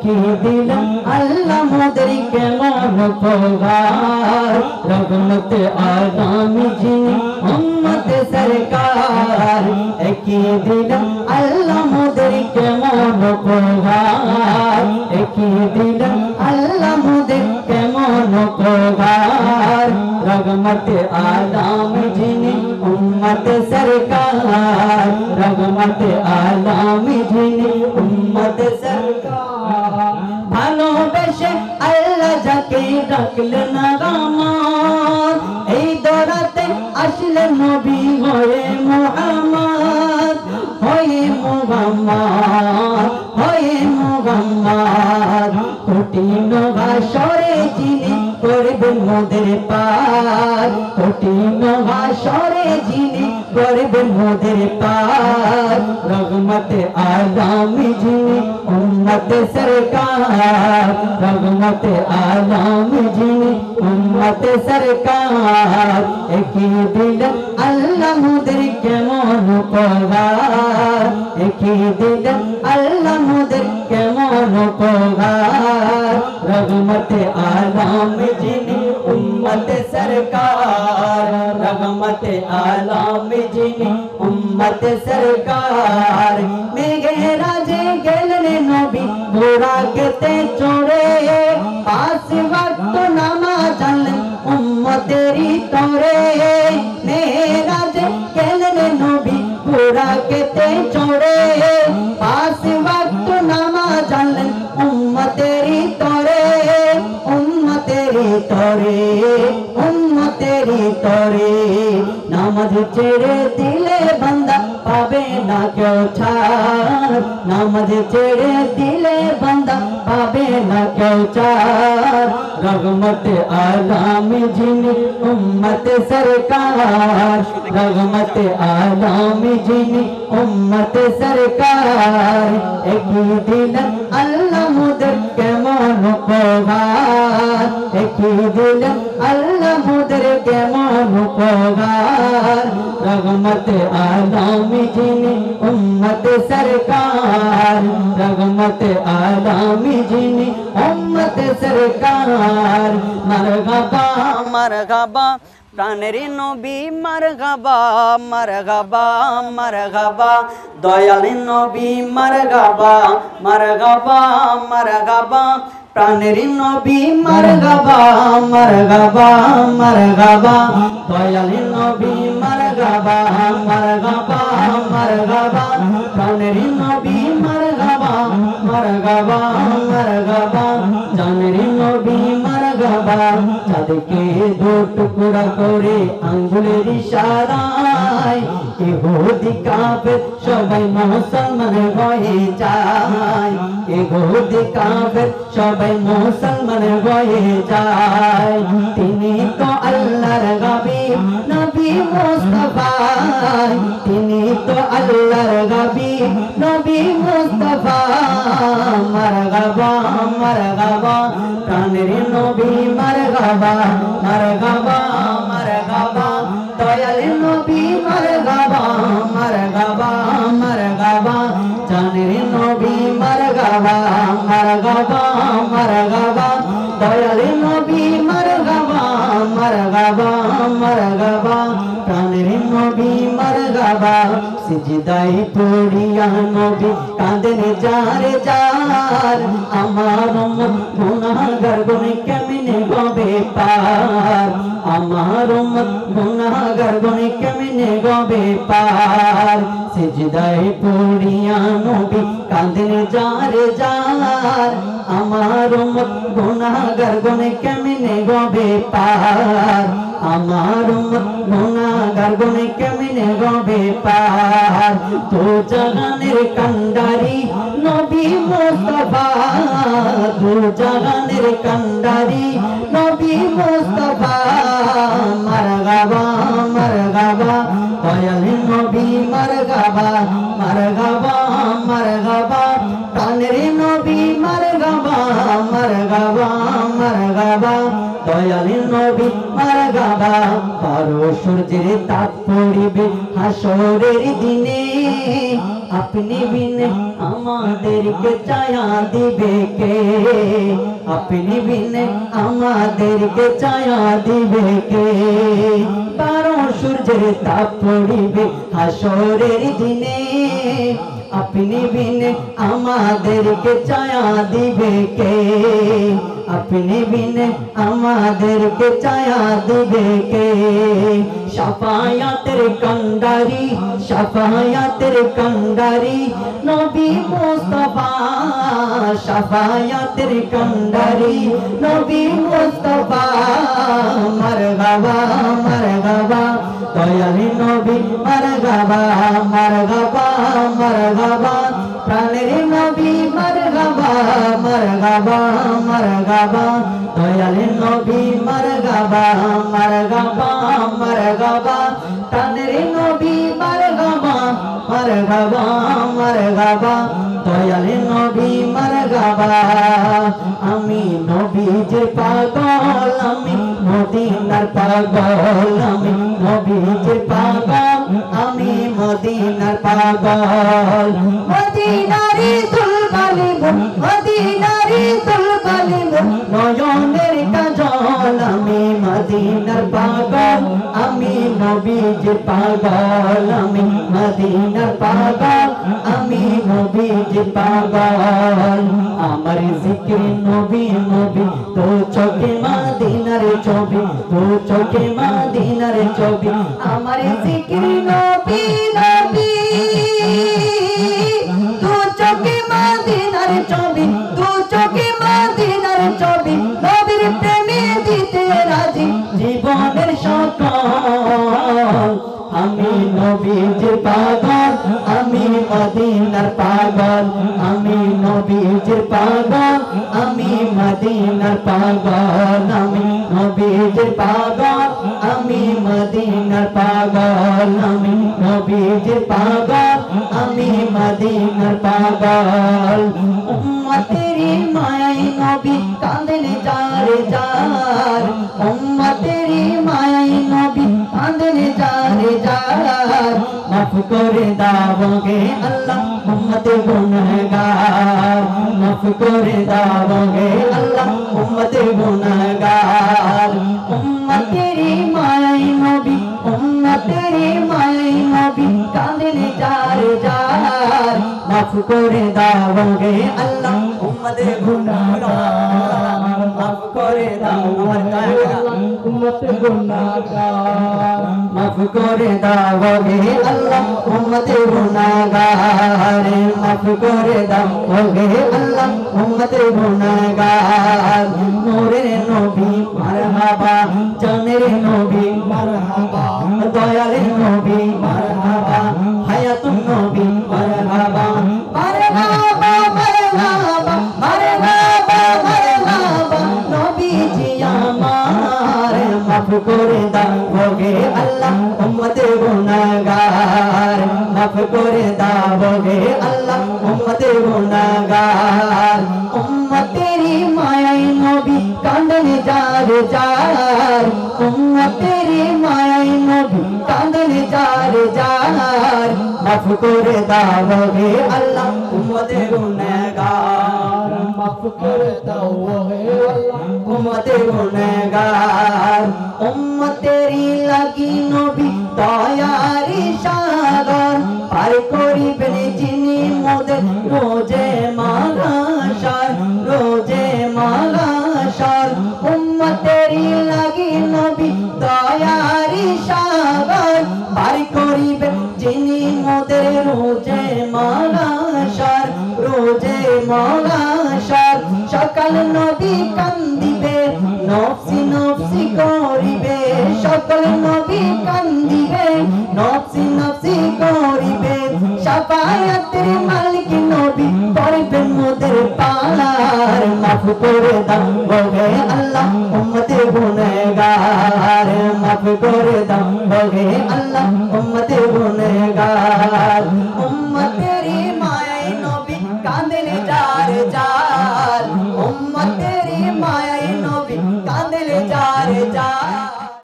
কি দিলেন আল্লাহ মোদের কেমন উপহার রহমতে আলম যিনি উম্মত সরকার কি দিলেন আল্লাহ মোদের কেমন উপহার কি দিলেন আল্লাহ মোদের কেমন উপহার রহমতে আলম যিনি উম্মত সরকার রহমতে আলম যিনি উম্মত সরকার ভালোবেসে আল্লাহ যাকে ডাকলেন আমার এই দরাতে আসলেন নবী হয়ে মুহাম্মদ হয়ে মুহাম্মদ হয়ে মুহাম্মদ কঠিন ভাষরে যিনি করবেন মোদের পার কঠিন ভাষরে যিনি করবেন মোদের পার রহমতে আলম যিনি উম্মত সরকার রহমতে আলম যিনি উম্মত সরকার কি দিলেন আল্লাহ মোদের কেমন উপহার কি দিলেন আল্লাহ মোদের কেমন উপহার রহমতে আলম যিনি উম্মত সরকার রহমতে আলম যিনি উম্মত সরকার মেঘরাজে গেলেন নবী বুরাকেতে চড়ে পাঁচ ওয়াক্ত নামাজ আনলেন উম্মতেরই তরে মেঘরাজে গেলেন নবী বুরাকেতে চড়ে পাঁচ ওয়াক্ত নামাজ আনলেন উম্মতেরই তরে উম্মতেরই তরে উম্মতেরই তরে নামাজ ছেড়ে দিলে বান্দা পাবে না কেউ ছাড় নামাজ ছেড়ে দিলে বান্দা পাবে না কেউ ছাড় রহমতে আলম যিনি উম্মত সরকার রহমতে আলম যিনি উম্মত সরকার কি দিলেন আল্লাহ মোদের কেমন উপহার কি দিলেন আল্লাহ মোদের কেমন উপহার রহমতে আলম যিনি উম্মত সরকার রহমতে আলম যিনি উম্মত সরকার মারহাবা মারহাবা প্রাণের নবী মারহাবা মারহাবা মারহাবা দয়াল নবী মারহাবা মারহাবা মারহাবা প্রাণের নবী মারহাবা মারহাবা মারহাবা দয়াল নবী মারহাবা মারহাবা মারহাবা প্রাণের নবী মারহাবা মারহাবা মারহাবা জানের নবী মারহাবা চাঁদকে দু টুকরা করে আঙ্গুলের ইশারায় ইহুদি কাফের সবাই মুসলমান হয়ে যায় ইহুদি কাফের সবাই মুসলমান হয়ে যায় তিনি তো আল্লাহর হাবিব নবী মুস্তাফা তিনি তো আল্লাহর হাবিব নবী মুস্তাফা মারহাবা মারহাবা প্রাণের নবী মারহাবা মারহাবা মারহাবা দয়াল নবী মারহাবা মারহাবা মারহাবা জানের নবী মারহাবা মারহাবা মারহাবা দয়াল নবী মারহাবা মারহাবা মারহাবা প্রাণের নবী মারহাবা সিজদায় পড়িয়া নবী কাঁদেন যারে যার আমার উম্মত গুনাহগার গুনে কেমনে হবে পার আমার উম্মত গুনাহগার গুনে কেমনে হবে পার সিজদায় পড়িয়া নবী কাঁদেন যারে যার আমার উম্মত গুনাহগার গুনে কেমনে হবে পার আমার উম্মত গুনাহগার গুনে কেমনে হবে পার তো জাহানের কান্ডারি নবী মুস্তাফা তো জাহানের কান্ডারি নবী মুস্তাফা মারহাবা মারহাবা দয়াল নবী মারহাবা মারহাবা মারহাবা প্রাণের নবী মারহাবা মারহাবা মারহাবা দয়াল নবী মারহাবা বারো সূর্যের তাপ পড়িবে হাসরের দিনে আপনি বিনে আমাদেরকে ছায়া দিবে কে আপনি বিনে আমাদেরকে ছায়া দিবে কে বারো সূর্যের তাপ পড়িবে হাসরের দিনে আপনি বিনে আমাদেরকে ছায়া দিবে কে আপনি বিনে আমাদেরকে ছায়া দিবে কে শাফায়াতের কান্ডারি নবী মুস্তাফা শাফায়াতের কান্ডারি নবী মুস্তাফা মারহাবা মারহাবা দয়াল নবী মারহাবা মারহাবা মারহাবা প্রাণের নবী মারহাবা মারহাবা মারহাবা দয়াল নবী মারহাবা মারহাবা মারহাবা প্রাণের নবী মারহাবা মারহাবা মারহাবা দয়াল নবী মারহাবা আমি নবীর পাগল আমি মদিনার পাগল আমি নবীর পাগল আমি মদিনার পাগল মদিনারি দুলবালি মদিনারি দুলবালি নয়নের কাজল আমি মদিনার পাগল আমি নবীর পাগল আমি মদিনার পাগল আমি নবীর পাগল আমার জিকির নবী নবী তো চোখে মদিনার ছবি তো চোখে মদিনার ছবি আমার জিকির নবী নবী তো চোখে মদিনার ছবি তো চোখে মদিনার ছবি নবীর প্রেমে দিতে রাজি জীবনের সকল আমি নবীর পাগল আমি মদিনার পাগল আমি নবীর পাগল আমি মদিনার পাগল আমি নবীর পাগল আমি মদিনার পাগল আমি নবীর পাগল আমি মদিনার পাগল উম্মতেরি মায়াই নবী কাঁদেন যার যার উম্মতেরি মায়াই নবী কাঁদেন যার যার মাফ করে দাও গে আল্লাহ উম্মত গুনাহগার মাফ করে দাও গে আল্লাহ উম্মত গুনাহগার উম্মতেরি মায়াই নবী উম্মতেরি মায়াই নবী কাঁদেন যার যার মাফ করে দাও গে আল্লাহ উম্মত গুনাহগার মাফ করে দাও উম্মত গুনাহগার মাফ করে দাও গে আল্লাহ উম্মত গুনাহগার মাফ করে দাও গে আল্লাহ উম্মত গুনাহগার নূরের নবী মারহাবা জানের নবী মারহাবা দয়ালের নবী মারহাবা হায়াতুন নবী মারহাবা মারহাবা মারহাবা মারহাবা মারহাবা নবীজি আমার মাফ করে দাও গে আল্লাহ উম্মত গুনাহগার মাফ করে দাও গে আল্লাহ উম্মত গুনাহগার উম্মতেরি মায়াই নবী কাঁদেন যার যার উম্মতেরি মায়াই নবী কাঁদেন যার যার মাফ করে দাও গে আল্লাহ উম্মত গুনাহগার মাফ করে দাও গে আল্লাহ উম্মত গুনাহগার উম্মতেরি লাগি নবী দয়ারি সাগর পার করিবেন যিনি মোদের রোজে মাগাশার রোজে মাগাশার উম্মতেরি লাগি নবী দয়ারি সাগর পার করিবেন যিনি মোদের রোজে মাগাশার রোজে মাগাশার সকাল নবী কান্দিবে নফসি নফসি করিবে সকল নবী কান্দিবে নফসি নফসি করিবে শাফায়াতের মালিক নবী পড়বেন মোদের পার মাফ করে দাও গে আল্লাহ উম্মত গুনাহগার মাফ করে দাও গে আল্লাহ উম্মত গুনাহগার